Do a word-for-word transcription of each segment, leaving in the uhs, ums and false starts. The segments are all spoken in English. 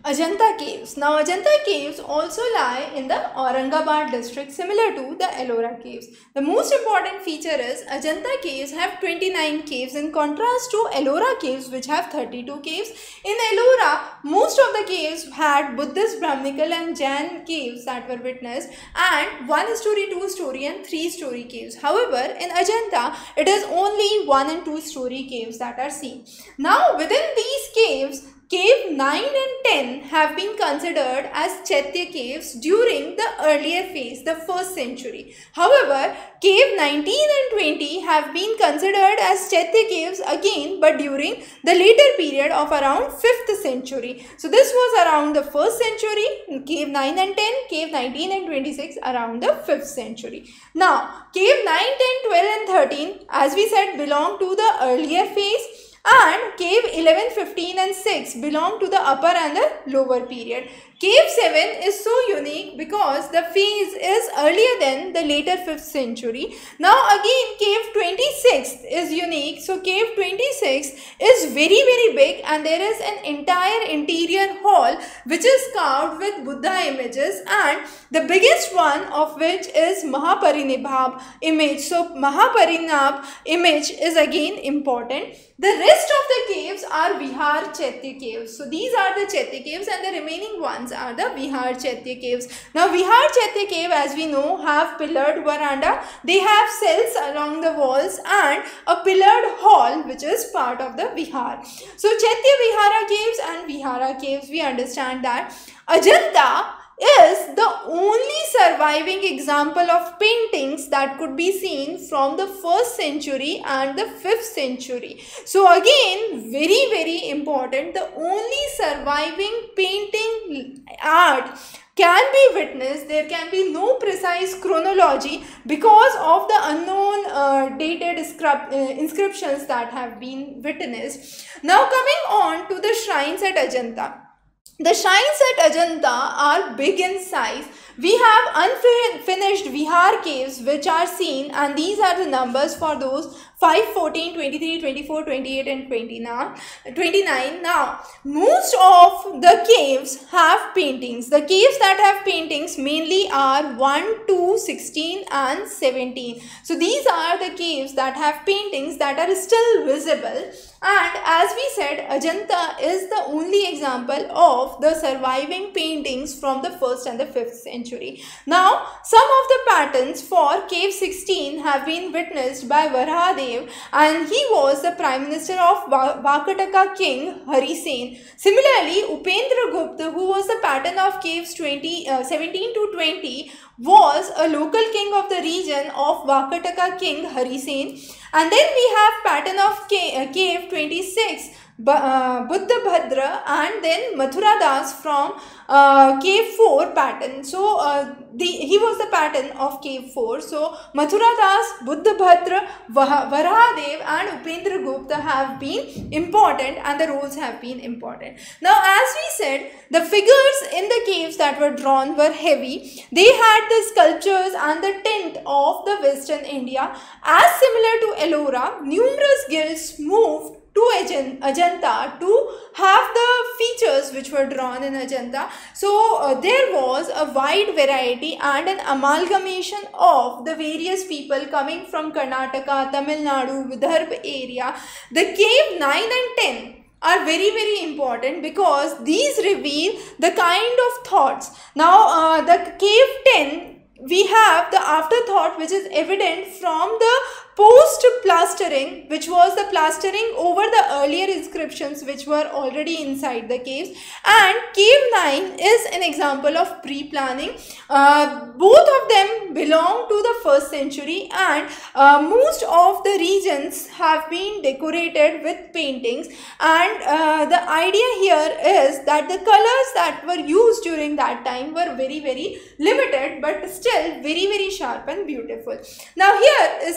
Ajanta Caves. Now Ajanta Caves also lie in the Aurangabad district, similar to the Ellora Caves. The most important feature is Ajanta Caves have twenty-nine caves in contrast to Ellora Caves which have thirty-two caves. In Ellora, most of the caves had Buddhist, Brahminical and Jain caves that were witnessed, and one story, two story and three story caves. However, in Ajanta, it is only one and two story caves that are seen. Now within these caves, Cave nine and ten have been considered as Chaitya caves during the earlier phase, the first century. However, Cave nineteen and twenty have been considered as Chaitya caves again, but during the later period of around fifth century. So this was around the first century, Cave nine and ten, Cave nineteen and twenty-six around the fifth century. Now, Cave nine, ten, twelve and thirteen, as we said, belong to the earlier phase, and Cave eleven, fifteen and six belong to the upper and the lower period. Cave seven is so unique because the phase is earlier than the later fifth century. Now again Cave twenty-six is unique. So Cave twenty-six is very very big, and there is an entire interior hall which is carved with Buddha images, and the biggest one of which is Mahaparinibhab image. So Mahaparinibhab image is again important. The rest of the caves are Vihar Chaitya caves. So these are the Chaitya caves, and the remaining ones are the Vihar Chaitya caves. Now Vihar Chaitya cave, as we know, have pillared veranda. They have cells along the walls and a pillared hall which is part of the Vihar. So Chaitya Vihara caves and Vihara caves, we understand that. Ajanta is the only surviving example of paintings that could be seen from the first century and the fifth century. So again, very very important, the only surviving painting art can be witnessed. There can be no precise chronology because of the unknown uh, dated uh, inscriptions that have been witnessed. Now coming on to the shrines at Ajanta. The shrines at Ajanta are big in size. We have unfinished Vihar caves which are seen, and these are the numbers for those: five, fourteen, twenty-three, twenty-four, twenty-eight and twenty-nine. Now, most of the caves have paintings. The caves that have paintings mainly are one, two, sixteen and seventeen. So these are the caves that have paintings that are still visible. And as we said, Ajanta is the only example of the surviving paintings from the first and the fifth century. Now, some of the patterns for Cave sixteen have been witnessed by Varahadev, and he was the Prime Minister of Vakataka King Hari Sen. Similarly, Upendra Gupta, who was the pattern of Caves twenty, uh, seventeen to twenty, was a local king of the region of Vakataka King Hari Sen. And then we have pattern of Cave twenty-six, uh, Buddha Bhadra, and then Mathura Das from uh, Cave four pattern. So uh, the, he was the pattern of Cave four. So Mathura Das, Buddha Bhadra, Varahadev and Upendra Gupta have been important, and the roles have been important. Now as we said, the figures in the caves that were drawn were heavy. They had the sculptures and the tint of the Western India. As similar to Ellora, numerous guilds moved to Ajanta to have the features which were drawn in Ajanta. So uh, there was a wide variety and an amalgamation of the various people coming from Karnataka, Tamil Nadu, Vidarbha area. The cave nine and ten are very very important because these reveal the kind of thoughts. Now uh, the cave ten, we have the afterthought which is evident from the post plastering, which was the plastering over the earlier inscriptions which were already inside the caves. And cave nine is an example of pre-planning. Uh, both of them belong to the first century, and uh, most of the regions have been decorated with paintings. And uh, the idea here is that the colors that were used during that time were very very limited, but still very very sharp and beautiful. Now here is an example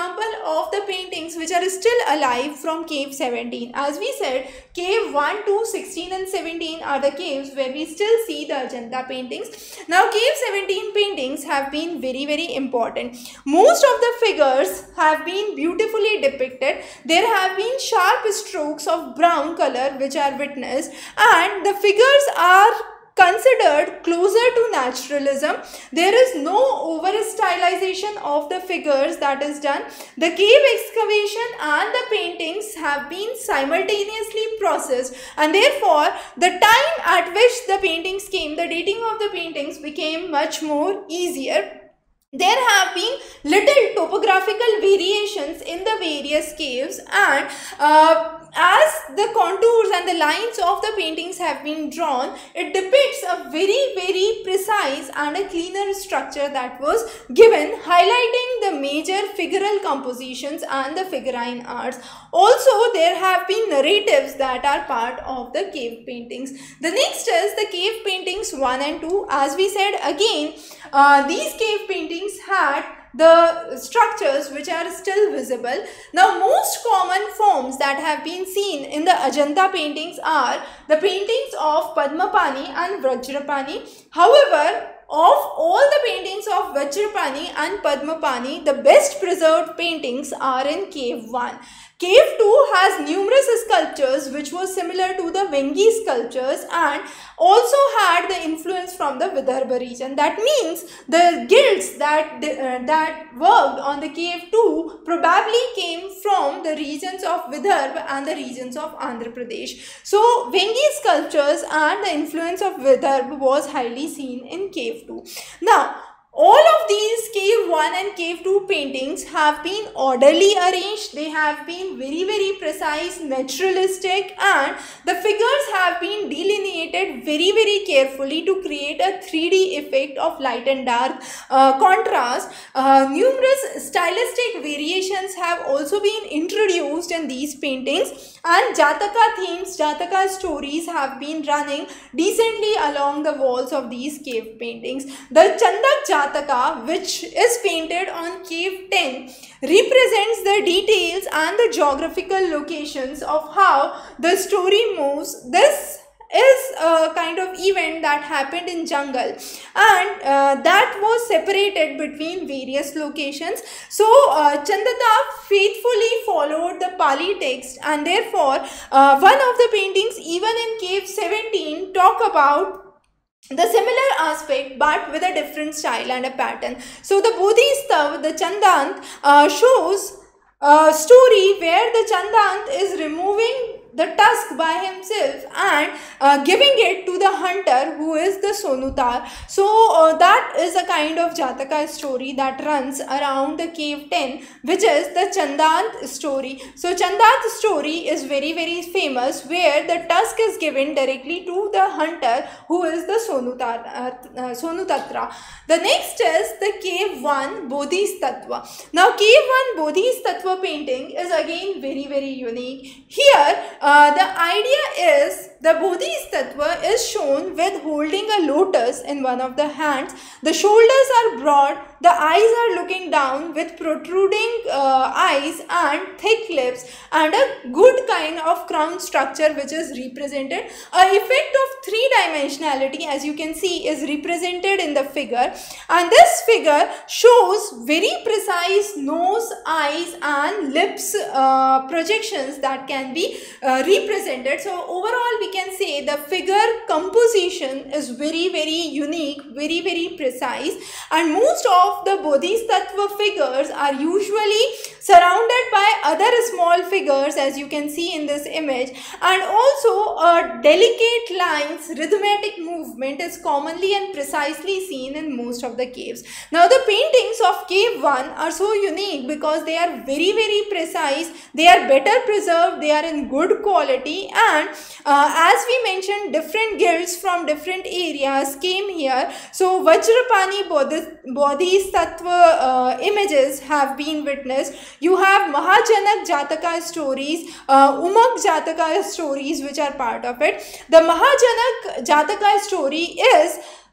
example of the paintings which are still alive from cave seventeen. As we said, cave one, two, sixteen and seventeen are the caves where we still see the Ajanta paintings. Now cave seventeen paintings have been very very important. Most of the figures have been beautifully depicted. There have been sharp strokes of brown color which are witnessed, and the figures are considered closer to naturalism. There is no over stylization of the figures that is done. The cave excavation and the paintings have been simultaneously processed, and therefore the time at which the paintings came, the dating of the paintings became much more easier. There have been little topographical variations in the various caves, and uh, as the contours and the lines of the paintings have been drawn, it depicts a very very precise and a cleaner structure that was given, highlighting the major figural compositions and the figurine arts. Also, there have been narratives that are part of the cave paintings. The next is the cave paintings one and two. As we said again, uh, these cave paintings had the structures which are still visible. Now, most common forms that have been seen in the Ajanta paintings are the paintings of Padmapani and Vajrapani. However, of all the paintings of Vajrapani and Padmapani, the best preserved paintings are in cave one. Cave two has numerous sculptures which were similar to the Vengi sculptures and also had the influence from the Vidarbha region. That means the guilds that, uh, that worked on the cave two probably came from the regions of Vidarbha and the regions of Andhra Pradesh. So, Vengi sculptures and the influence of Vidarbha was highly seen in cave two. Now, all of these cave one and cave two paintings have been orderly arranged. They have been very very precise, naturalistic, and the figures have been delineated very very carefully to create a three D effect of light and dark uh, contrast. Uh, numerous stylistic variations have also been introduced in these paintings, and Jataka themes, Jataka stories have been running decently along the walls of these cave paintings. The Chandak Jataka, which is painted on cave ten, represents the details and the geographical locations of how the story moves. This is a kind of event that happened in jungle, and uh, that was separated between various locations. So uh, Chandata faithfully followed the Pali text, and therefore uh, one of the paintings even in cave seventeen talk about the similar aspect but with a different style and a pattern. So the Bodhisattva, the Chandant, uh, shows a story where the Chandant is removing the tusk by himself and uh, giving it to the hunter who is the Sonutar. So uh, that is a kind of Jataka story that runs around the cave ten, which is the Chandant story. So Chandant story is very very famous, where the tusk is given directly to the hunter who is the Sonutar, uh, uh, Sonutatra. The next is the cave one Bodhisattva. Now cave one Bodhisattva painting is again very very unique. Here uh, the idea is the Bodhisattva is shown with holding a lotus in one of the hands. The shoulders are broad, the eyes are looking down with protruding uh, eyes and thick lips, and a good kind of crown structure which is represented. A effect of three dimensionality, as you can see, is represented in the figure, and this figure shows very precise nose, eyes and lips uh, projections that can be uh, represented. So overall we can say the figure composition is very very unique, very very precise, and most of the Bodhisattva figures are usually surrounded by other small figures, as you can see in this image, and also a delicate lines, rhythmic movement is commonly and precisely seen in most of the caves. Now the paintings of cave one are so unique because they are very very precise, they are better preserved, they are in good quality, and uh, as we mentioned, different guilds from different areas came here. So Vajrapani Bodhisattva uh, images have been witnessed. You have Mahajanak Jataka stories, uh, Umag Jataka stories which are part of it. The Mahajanak Jataka story is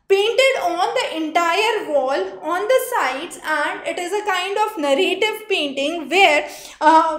painted on the entire wall on the sides, and it is a kind of narrative painting where uh,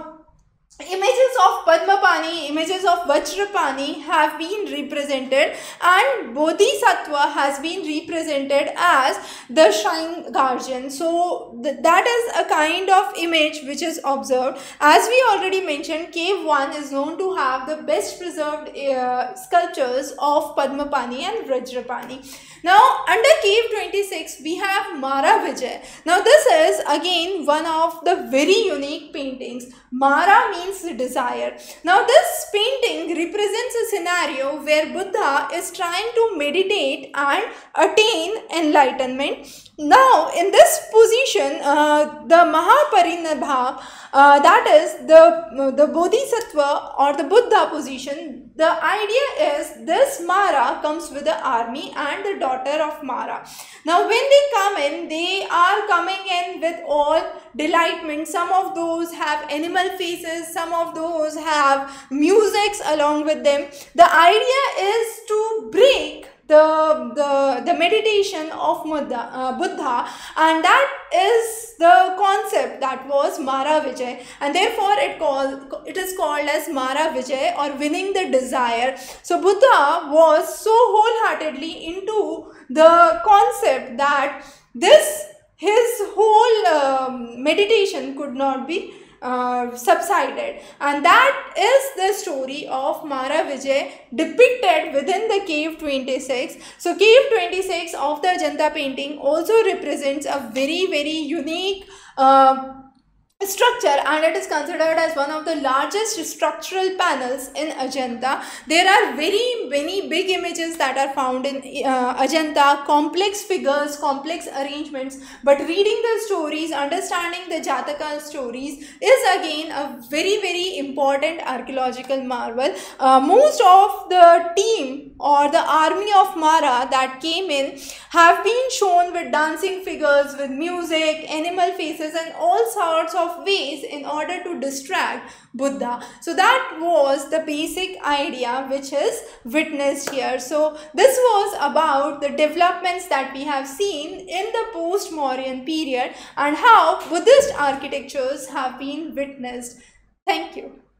images of Padmapani, images of Vajrapani have been represented, and Bodhisattva has been represented as the shrine guardian. So th that is a kind of image which is observed. As we already mentioned, cave one is known to have the best preserved uh, sculptures of Padmapani and Vajrapani. Now under cave twenty-six we have Mara Vijay. Now this is again one of the very unique paintings. Mara means desire. Now this painting represents a scenario where Buddha is trying to meditate and attain enlightenment. Now in this position, uh, the Mahaparinabha, uh, that is the, uh, the Bodhisattva or the Buddha position, the idea is this Mara comes with the army and the daughter of Mara. Now when they come in, they are coming in with all delightment. Some of those have animal faces, some of those have musics along with them. The idea is to break the the, the meditation of Buddha, uh, Buddha, and that is the concept that was Mara Vijay, and therefore it called it is called as Mara Vijay, or winning the desire. So Buddha was so wholeheartedly into the concept that this his whole um, meditation could not be Uh, subsided, and that is the story of Mara Vijay depicted within the cave twenty-six. So cave twenty-six of the Ajanta painting also represents a very very unique uh, structure, and it is considered as one of the largest structural panels in Ajanta. There are very many big images that are found in uh, Ajanta, complex figures, complex arrangements, but reading the stories, understanding the Jataka stories is again a very very important archaeological marvel. Uh, most of the team or the army of Mara that came in have been shown with dancing figures, with music, animal faces, and all sorts of ways in order to distract Buddha. So that was the basic idea which is witnessed here. So this was about the developments that we have seen in the post-Mauryan period and how Buddhist architectures have been witnessed. Thank you.